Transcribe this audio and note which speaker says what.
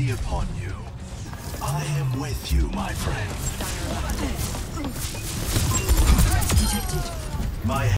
Speaker 1: be upon you. I am with you, my friend. My